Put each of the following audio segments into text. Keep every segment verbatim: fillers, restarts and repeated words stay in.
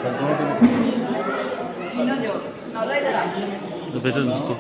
तो वैसे तो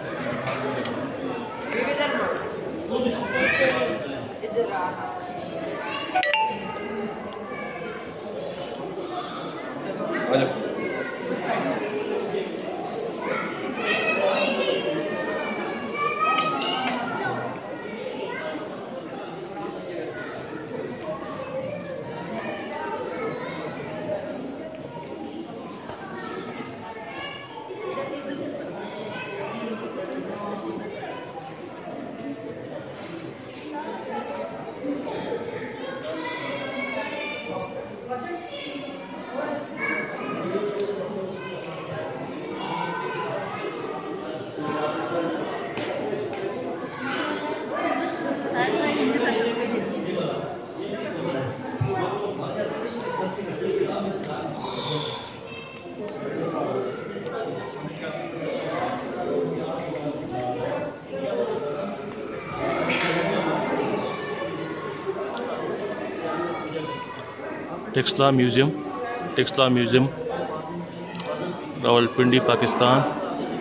टेक्सला म्यूज़ियम टेक्सला म्यूज़ियम रावलपिंडी पाकिस्तान।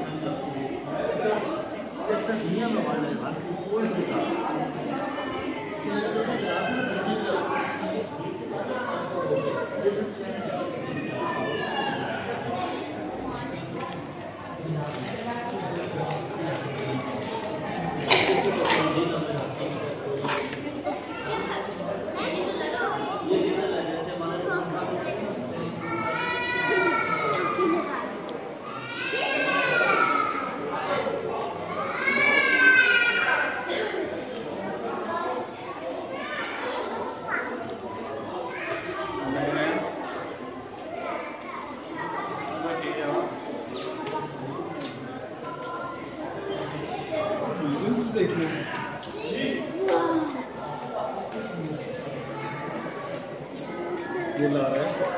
ये ला रहा है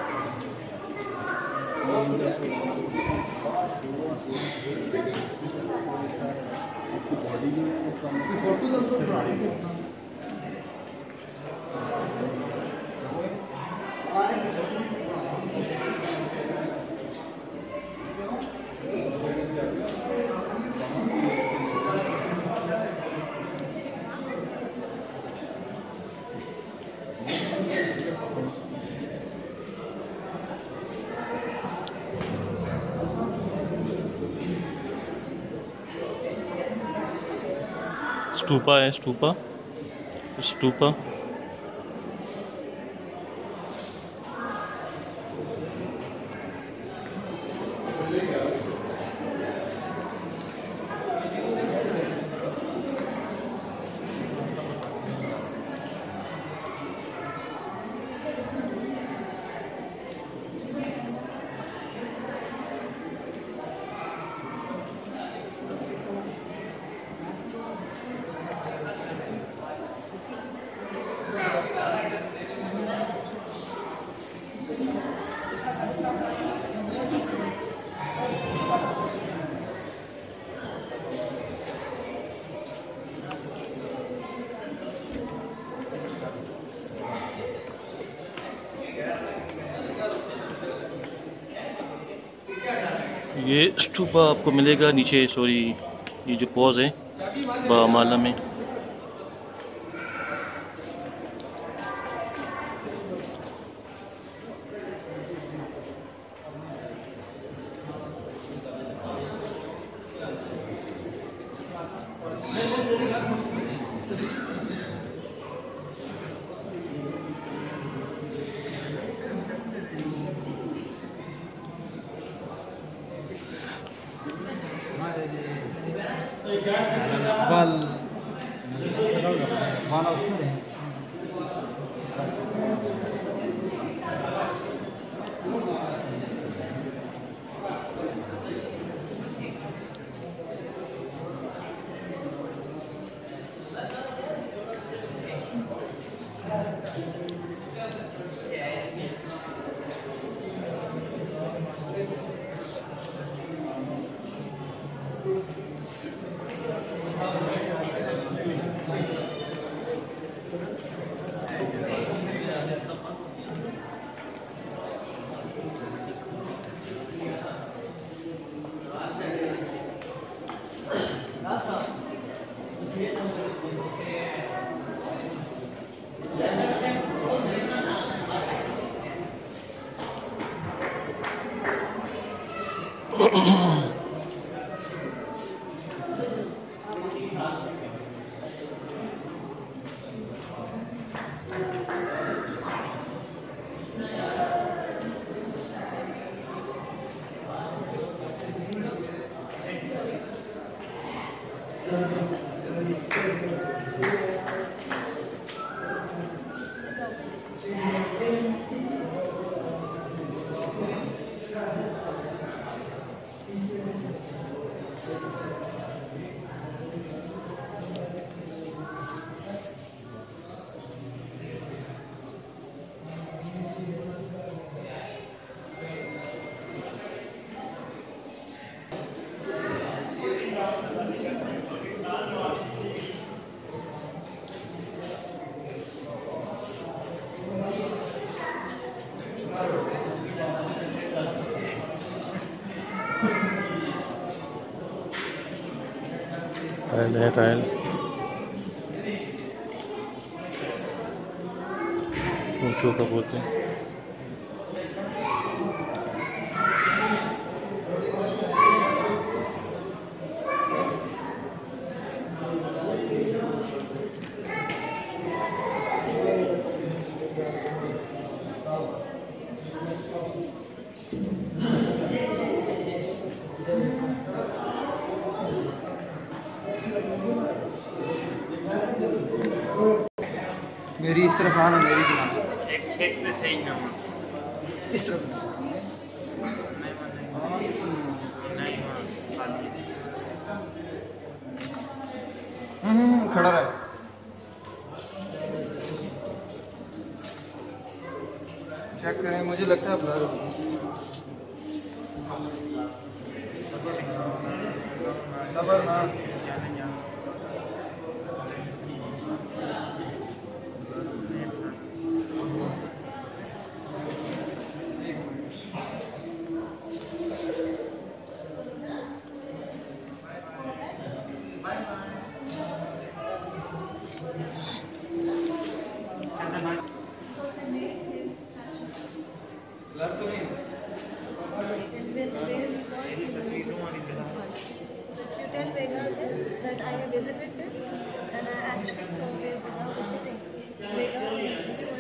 इसकी बॉडी फोटो स्टूपा है स्टूपा स्टूपा ये स्टूपा आपको मिलेगा नीचे, सॉरी ये जो पॉज है बामाला में। बाल माना उसमें ट्रायल है ट्रायल ऊँचों का बोलते हैं। मेरी इस तरफ आना, मेरी भी एक छेक में सही ना हो इस तरफ नहीं वहाँ खाली हम्म खड़ा रहा। चेक करें, मुझे लगता है ब्लर हो सबर ना। ब्लर तो नहीं You tell Vega this, that I have visited this and I actually saw it without visiting. Vega,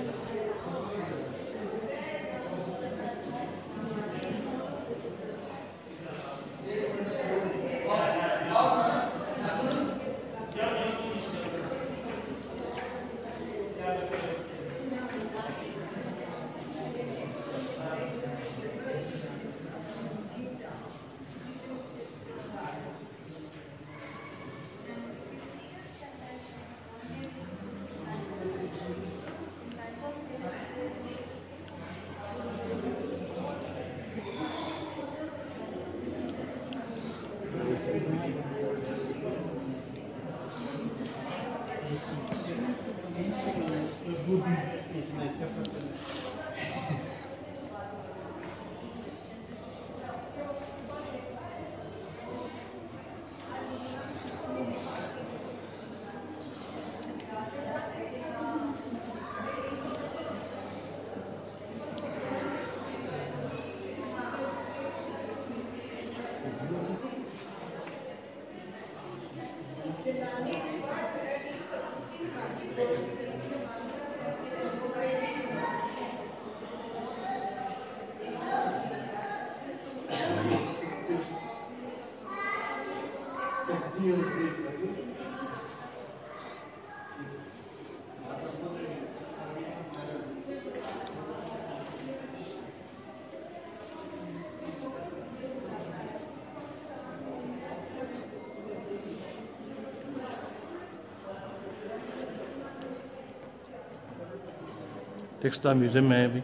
textile museum में है अभी।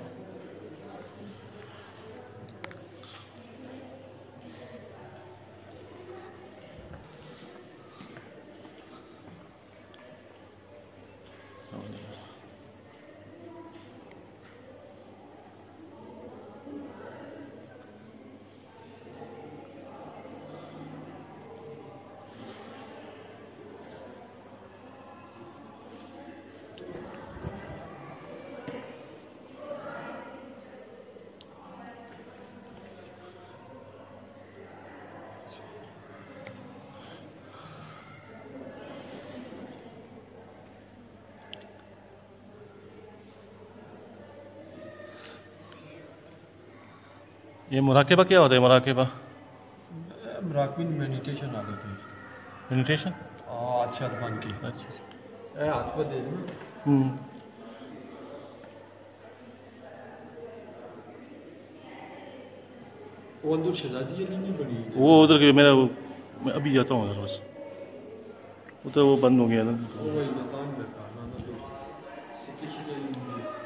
ये मुराकेबा क्या होता है? मुराकेबा मुराकबिन मेडिटेशन आ गई थी मेडिटेशन। अच्छा बन की अच्छा। ए हाथ पर दे दो। हम्म वो अंदर शहजादी वाली नहीं बनी है। वो उधर के मेरा वो, मैं अभी जाता हूँ उधर बस। उधर वो बंद हो गया ना। वो वही मकान में का ना तो सिकिश के लिए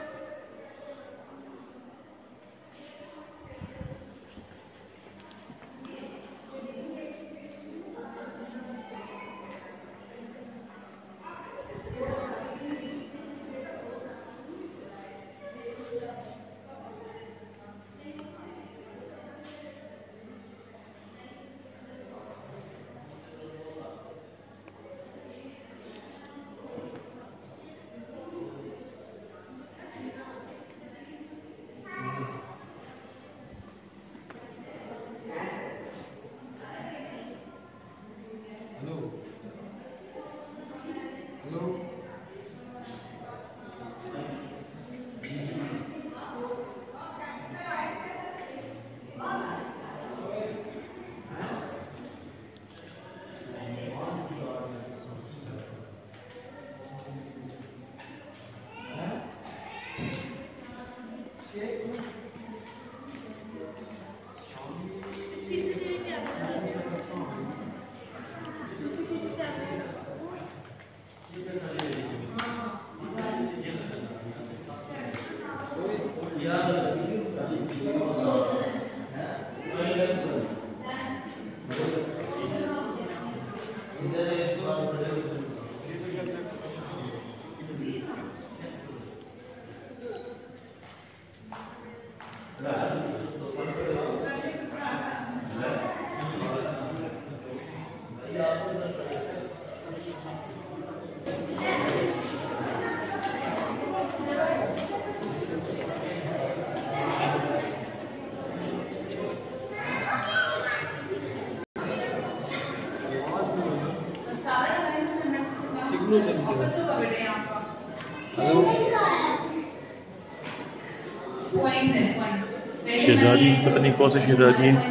शहजादी पता नहीं कौन सी शहजादी है।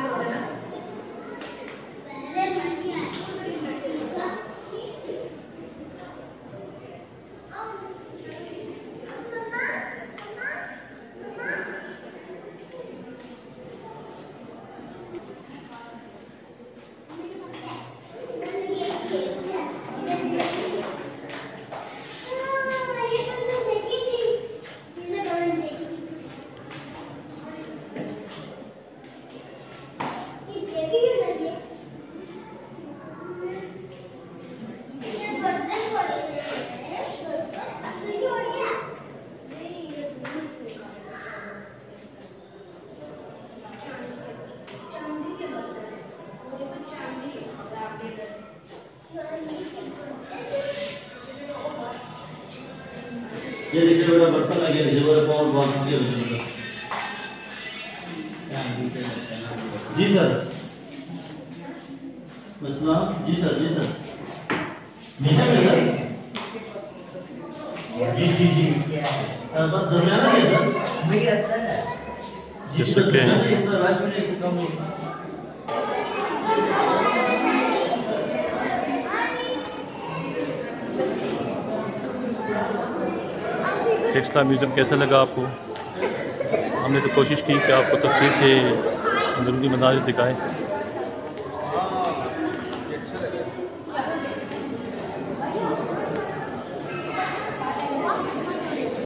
ये देखिए बड़ा बर्तन लगे हैं जेवर पाउंड बात की है जी सर मसला जी सर जी सर मीठा में सर जी जी जी बस दरमियाना है सर भैया सर जी सकते हैं टेक्सला म्यूज़ियम कैसा लगा आपको? हमने तो कोशिश की कि आपको तफसील से अंदरूनी मनाज़िर दिखाएं।